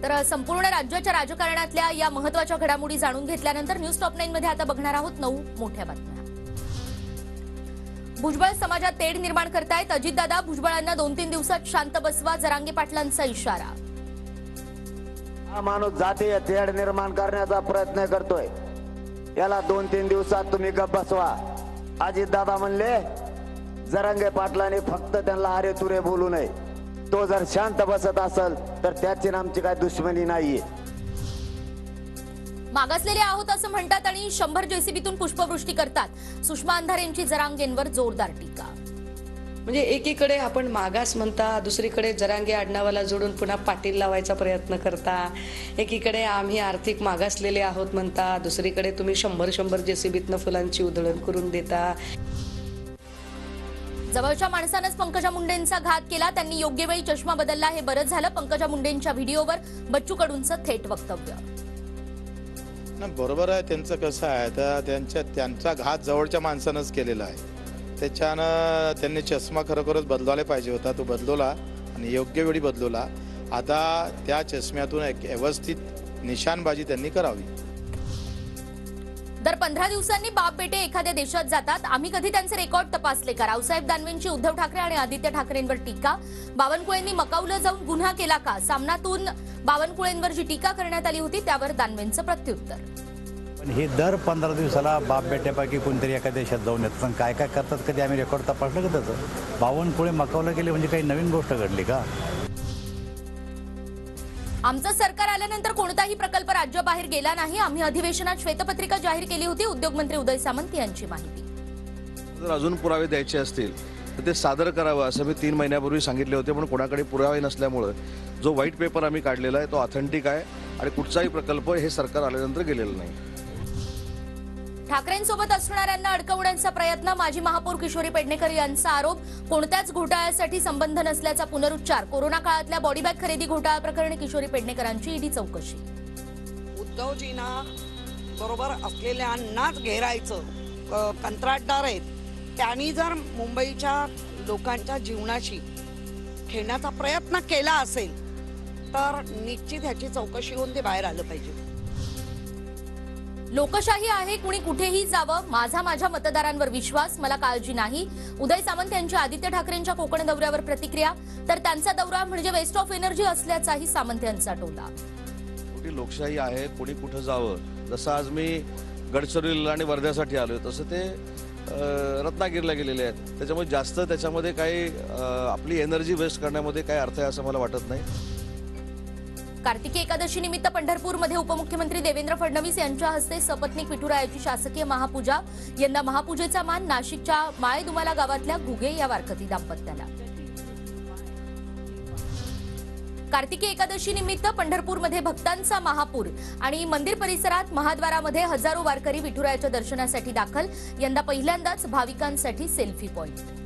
तर संपूर्ण राज्याच्या राजकारणातल्या या महत्त्वाच्या घडामोडी जाणून घेतल्यानंतर न्यूज टॉप 9 मध्ये आता बघणार आहोत 9 मोठ्या बातम्या। भुजबळ समाजात तेढ निर्माण करतायत अजितदादा। भुजबळांना 2-3 दिवसात शांत बसवा, जरांगे पाटलांचा इशारा। हा माणूस जातीय तेढ निर्माण करण्याचा प्रयत्न करतोय, याला 2-3 दिवसात तुम्ही गप्प बसवा। अजितदादा म्हणले जरांगे पाटलांनी फक्त त्यांना अरे तुरे बोलू नये, तो जर शांत बसत असेल तर त्याची आमची काय दुश्मनी नाहीये। मागासलेले आहोत असं म्हणतात आणि 100 जेसीबीतून पुष्पवृष्टी करतात। सुषमा अंधारेंची जरांगेंवर जोरदार टीका। म्हणजे एकीकडे आपण मागास म्हणता, दुसरीकडे जरांगे आडनावाला जोडून पुन्हा पाटील लावायचा प्रयत्न करता। एकीकडे आम्ही आर्थिक मागासलेले आहोत म्हणता, दुसरीकडे तुम्ही 100 जेसीबीतनं फुलांची उधळण करून देता। जवळच्या माणसानंच पंकजा मुंडेंचा घात केला, त्यांनी योग्य वेळी चष्मा बदलला, हे बरं झालं। पंकजा मुंडेंच्या व्हिडिओवर बच्चू कडूंचं थेट वक्तव्य। बरोबर आहे, त्यांचं कसं आहे तर त्यांचा घात जवळच्या माणसानंच केलेला आहे। त्याच्यानं त्यांनी चष्मा खरोखरच बदलवायला पाहिजे होता, तो बदलवला आणि योग्य वेळी बदलवला। आता त्या चष्म्यातून एक व्यवस्थित निशाणबाजी त्यांनी करावी। दर 15 दिवसांनी बाप बेटे एखाद्या देशात जातात, आम्ही कधी त्यांचे रेकॉर्ड तपासले का? रावसाहेब दानवेंची उद्धव ठाकरे आणि आदित्य ठाकरेंवर टीका। बावनकुळेंनी मकाऊला जाऊन गुन्हा केला का? सामनातून बावनकुळेंवर जी टीका करण्यात आली होती त्यावर दानवेंचं प्रत्युत्तर। पण हे दर 15 दिवसाला बाप बेट्यापैकी कोणतरी एका देशात जाऊन येतात, काय काय करतात कधी आम्ही रेकॉर्ड तपासलं का त्याचं? बावनकुळे मकाऊला गेले म्हणजे काही नवीन गोष्ट घडली का? आमचं सरकार आल्यानंतर कोणताही प्रकल्प राज्याबाहेर गेला नाही, आम्ही अधिवेशनात श्वेतपत्रिका जाहीर केली होती। उद्योगमंत्री उदय सामंत यांची माहिती। जर अजून पुरावे द्यायचे असतील तर ते सादर करावं असं मी 3 महिन्यापूर्वी सांगितले होते, पण कोणाकडे पुरावे नसल्यामुळे जो व्हाईट पेपर आम्ही काढलेला आहे तो ऑथेंटिक आहे आणि कुठचाही प्रकल्प हे सरकार आल्यानंतर गेलेलं नाही। ठाकरेंसोबत असणाऱ्यांना अडकवण्याचा प्रयत्न, माजी महापौर किशोरी पेडणेकर यांचा आरोप। कोणत्याच घोटाळ्यासाठी संबंध नसल्याचा पुनरुच्चार। कोरोना काळातल्या बॉडीबॅग खरेदी घोटाळा प्रकरणी किशोरी पेडणेकरांची ईडी चौकशी। उद्धवजींना बरोबर असलेल्यांनाच घेरायचं, कंत्राटदार आहेत त्यांनी जर मुंबईच्या लोकांच्या जीवनाशी खेळण्याचा प्रयत्न केला असेल तर निश्चित ह्याची चौकशी होऊन ते बाहेर आलं पाहिजे। लोकशाही आहे, कुणी कुठेही जावं, माझ्या मतदारांवर विश्वास, मला काळजी नाही। उदय सामंत यांच्या आदित्य ठाकरेंच्या कोकण दौऱ्यावर प्रतिक्रिया, तर त्यांचा दौरा म्हणजे वेस्ट ऑफ एनर्जी असल्याचाही सामंत यांचा टोला। कुठे लोकशाही आहे, कुणी कुठं जावं, जसं आज मी गडचिरोलीला आणि वर्ध्यासाठी आलोय तसं ते रत्नागिरीला गेलेले आहेत, त्याच्यामुळे जास्त त्याच्यामध्ये काही आपली एनर्जी वेस्ट करण्यामध्ये काय अर्थ आहे असं मला वाटत नाही। कार्तिकी एकादशी निमित्त पंढरपूरमध्ये उपमुख्यमंत्री देवेंद्र फडणवीस यांच्या हस्ते सपत्नीक विठुरायाची शासकीय महापूजा। यंदा महापूजेचा मान नाशिकच्या माळेदुमाला गावातल्या घुगे या वारकरी दाम्पत्याला। कार्तिकी एकादशी निमित्त पंढरपूरमध्ये भक्तांचा महापूर आणि मंदिर परिसरात महाद्वारामध्ये हजारो वारकरी विठुरायाच्या दर्शनासाठी दाखल। यंदा पहिल्यांदाच भाविकांसाठी सेल्फी पॉइंट।